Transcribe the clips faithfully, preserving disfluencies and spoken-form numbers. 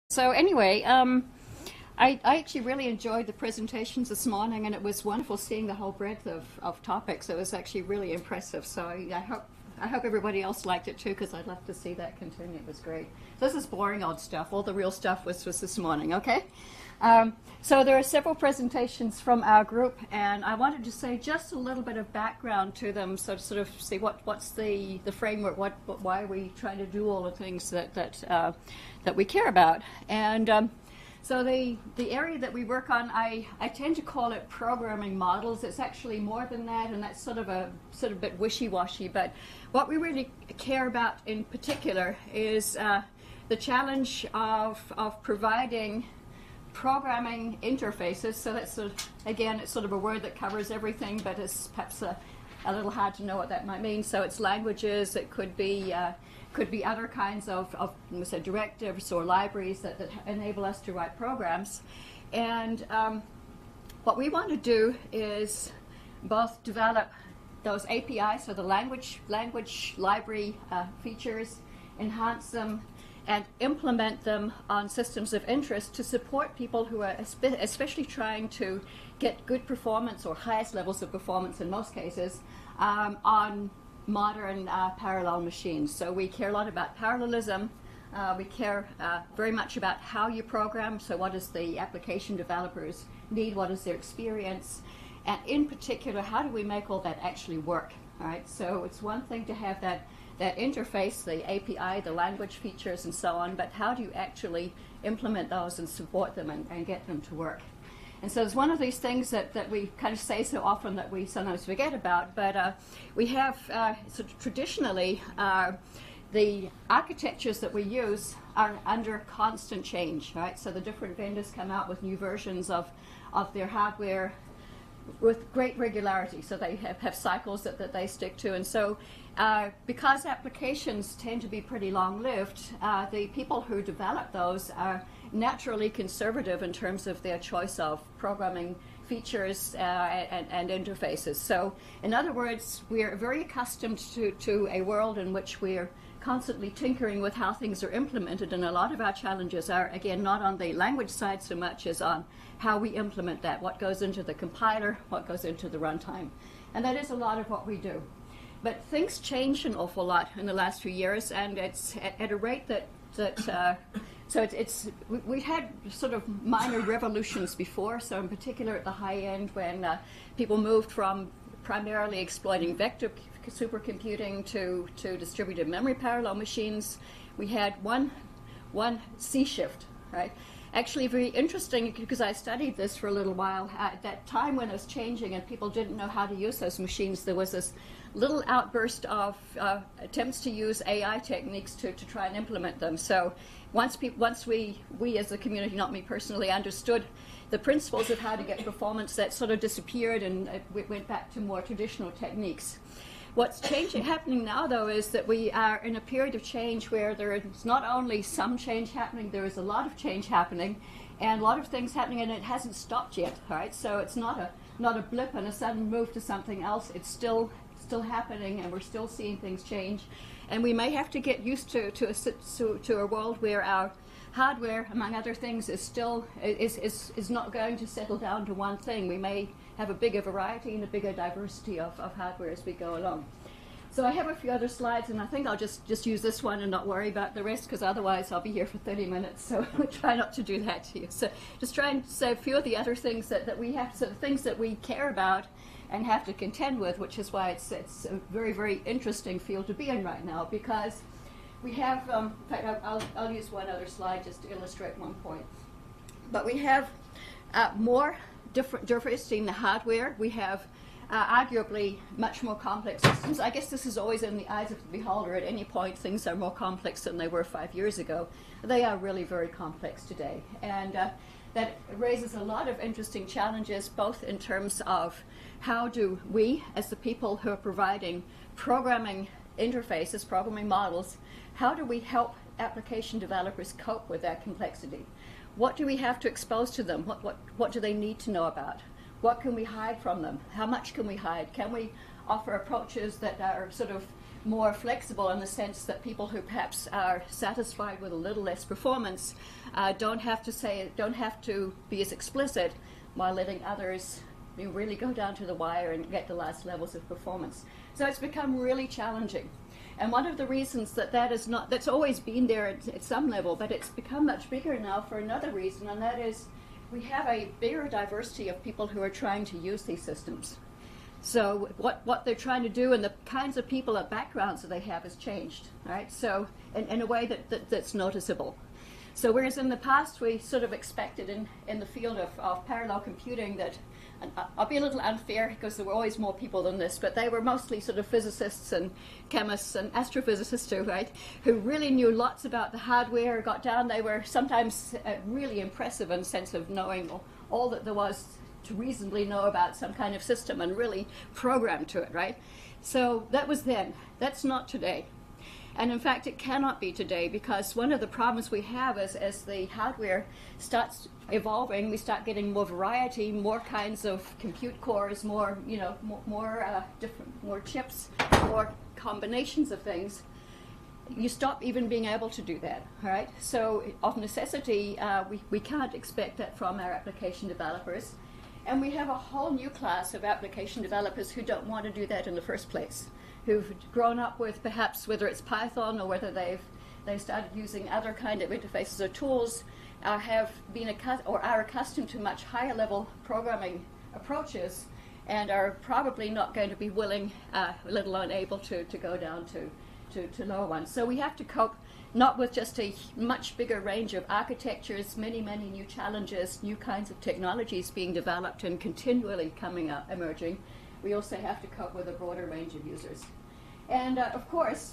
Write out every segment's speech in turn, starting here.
So anyway, um, I, I actually really enjoyed the presentations this morning, and it was wonderful seeing the whole breadth of, of topics. It was actually really impressive. So I, I hope I hope everybody else liked it too, because I'd love to see that continue. It was great. So this is boring old stuff. All the real stuff was, was this morning, okay? Um, so there are several presentations from our group, and I wanted to say just a little bit of background to them, so to sort of see what, what's the, the framework, what, what why are we trying to do all the things that that uh, that we care about. And um, so the the area that we work on, I, I tend to call it programming models. It's actually more than that, and that's sort of a sort of a bit wishy-washy. But what we really care about in particular is uh, the challenge of of providing programming interfaces. So that's sort of, again, it's sort of a word that covers everything, but it's perhaps a, a little hard to know what that might mean. So it's languages, it could be uh, could be other kinds of, of say, directives or libraries that, that enable us to write programs. And um, what we want to do is both develop those A P Is, so the language language library uh, features, enhance them, and implement them on systems of interest to support people who are espe especially trying to get good performance, or highest levels of performance in most cases, um, on modern uh, parallel machines. So we care a lot about parallelism. Uh, we care uh, very much about how you program. So what does the application developers need? What is their experience? And in particular, how do we make all that actually work? All right. So it's one thing to have that that interface, the A P I, the language features, and so on, but how do you actually implement those and support them and, and get them to work? And so it's one of these things that, that we kind of say so often that we sometimes forget about, but uh, we have uh, sort of traditionally uh, the architectures that we use are under constant change, right? So the different vendors come out with new versions of, of their hardware with great regularity, so they have, have cycles that, that they stick to. And so uh, because applications tend to be pretty long-lived, uh, the people who develop those are naturally conservative in terms of their choice of programming features uh, and, and interfaces. So in other words, we're very accustomed to, to a world in which we're constantly tinkering with how things are implemented, and a lot of our challenges are, again, not on the language side so much as on how we implement that, what goes into the compiler, what goes into the runtime. And that is a lot of what we do. But things changed an awful lot in the last few years, and it's at, at a rate that, that uh, so it's, it's we, we had sort of minor revolutions before, so in particular at the high end when uh, people moved from primarily exploiting vector supercomputing to, to distributed memory parallel machines, we had one, one sea shift, right? Actually very interesting, because I studied this for a little while. At that time when it was changing and people didn't know how to use those machines, there was this little outburst of uh, attempts to use A I techniques to, to try and implement them. So once, once we, we as a community, not me personally, understood the principles of how to get performance, that sort of disappeared, and it went back to more traditional techniques. What's changing, happening now, though, is that we are in a period of change where there is not only some change happening, there is a lot of change happening, and a lot of things happening, and it hasn't stopped yet. All right, so it's not a not a blip and a sudden move to something else. It's still still happening, and we're still seeing things change, and we may have to get used to to a to, to a world where our hardware, among other things, is still is, is is not going to settle down to one thing. We may have a bigger variety and a bigger diversity of, of hardware as we go along. So I have a few other slides, and I think I'll just, just use this one and not worry about the rest, because otherwise I'll be here for thirty minutes, so we'll try not to do that to you. So just try and say a few of the other things that, that we have, so the things that we care about and have to contend with, which is why it's, it's a very, very interesting field to be in right now, because we have, um, in fact, I'll, I'll use one other slide just to illustrate one point. But we have uh, more different diversity in the hardware. We have uh, arguably much more complex systems. I guess this is always in the eyes of the beholder. At any point, things are more complex than they were five years ago. They are really very complex today. And uh, that raises a lot of interesting challenges, both in terms of how do we, as the people who are providing programming interfaces, programming models, how do we help application developers cope with that complexity? What do we have to expose to them? What, what, what do they need to know about? What can we hide from them? How much can we hide? Can we offer approaches that are sort of more flexible in the sense that people who perhaps are satisfied with a little less performance uh, don't have to say, don't have to be as explicit, while letting others you really go down to the wire and get the last levels of performance. So it's become really challenging. And one of the reasons that that is not, that's always been there at, at some level, but it's become much bigger now for another reason, and that is we have a bigger diversity of people who are trying to use these systems. So what, what they're trying to do and the kinds of people and backgrounds that they have has changed, right? So in, in a way that, that, that's noticeable. So whereas in the past we sort of expected in, in the field of, of parallel computing that, and I'll be a little unfair because there were always more people than this, but they were mostly sort of physicists and chemists and astrophysicists too, right, who really knew lots about the hardware, got down, they were sometimes uh, really impressive in the sense of knowing all, all that there was to reasonably know about some kind of system and really program to it, right? So that was then. That's not today. And in fact, it cannot be today, because one of the problems we have is as the hardware starts evolving, we start getting more variety, more kinds of compute cores, more, you know, more, more uh, different, more chips, more combinations of things. You stop even being able to do that, all right? So of necessity, uh, we, we can't expect that from our application developers. And we have a whole new class of application developers who don't want to do that in the first place, who've grown up with perhaps whether it's Python or whether they've they've started using other kind of interfaces or tools, uh, have been accu- or are accustomed to much higher level programming approaches, and are probably not going to be willing, uh, let alone able to, to go down to, to, to lower ones. So we have to cope not with just a much bigger range of architectures, many, many new challenges, new kinds of technologies being developed and continually coming up, emerging. We also have to cope with a broader range of users. And uh, of course,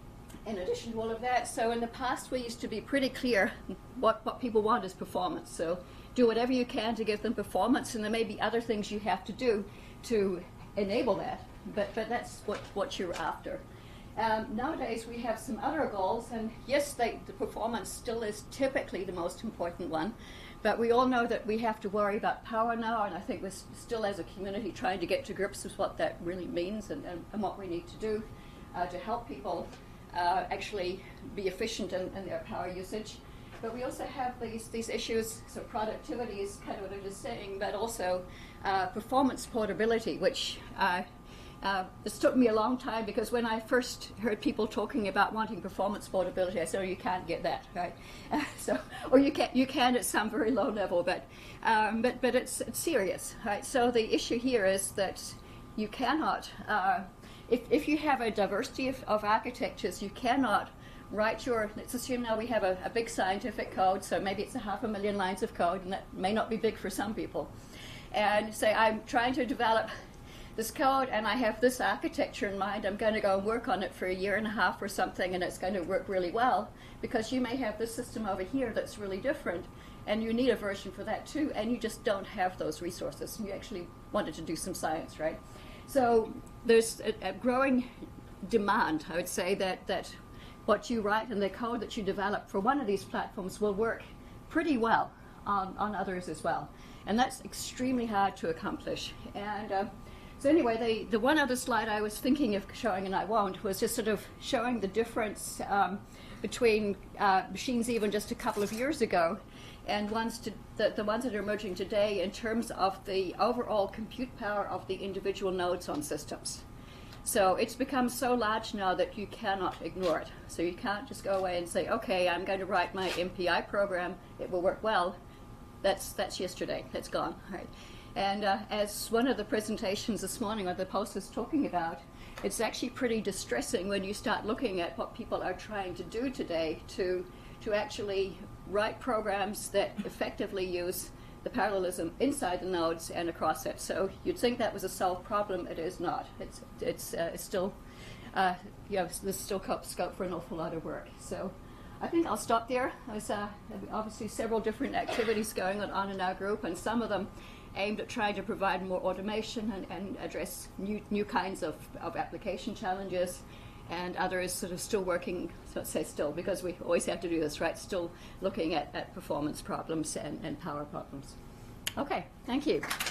in addition to all of that, so in the past we used to be pretty clear what, what people want is performance. So do whatever you can to give them performance, and there may be other things you have to do to enable that, but, but that's what, what you're after. Um, nowadays we have some other goals, and yes, they, the performance still is typically the most important one, but we all know that we have to worry about power now, and I think we're still as a community trying to get to grips with what that really means and, and, and what we need to do uh, to help people uh, actually be efficient in, in their power usage. But we also have these, these issues, so productivity is kind of what I was saying, but also uh, performance portability, which uh, Uh, this took me a long time, because when I first heard people talking about wanting performance portability, I said, oh, you can't get that, right? Uh, so, or you can, you can at some very low level, but, um, but, but it's, it's serious, right? So the issue here is that you cannot, uh, if, if you have a diversity of, of architectures, you cannot write your, let's assume now we have a, a big scientific code, so maybe it's a half a million lines of code, and that may not be big for some people. And say, I'm trying to develop this code, and I have this architecture in mind. I'm going to go and work on it for a year and a half or something, and it's going to work really well, because you may have this system over here that's really different, and you need a version for that too, and you just don't have those resources. You actually wanted to do some science, right? So there's a, a growing demand, I would say, that, that what you write and the code that you develop for one of these platforms will work pretty well on, on others as well. And that's extremely hard to accomplish. And uh, So anyway, the, the one other slide I was thinking of showing, and I won't, was just sort of showing the difference um, between uh, machines even just a couple of years ago and ones to, the, the ones that are emerging today in terms of the overall compute power of the individual nodes on systems. So it's become so large now that you cannot ignore it. So you can't just go away and say, okay, I'm going to write my M P I program, it will work well. That's, that's yesterday, that's gone, right? And uh, as one of the presentations this morning, or the post is talking about, it's actually pretty distressing when you start looking at what people are trying to do today to, to actually write programs that effectively use the parallelism inside the nodes and across it. So you'd think that was a solved problem. It is not. It's, it's, uh, it's still, uh, you know, there's still scope for an awful lot of work. So I think I'll stop there. There's uh, obviously several different activities going on in our group, and some of them aimed at trying to provide more automation and, and address new, new kinds of, of application challenges, and others sort of still working, so let's say still, because we always have to do this, right, still looking at, at performance problems and, and power problems. Okay, thank you.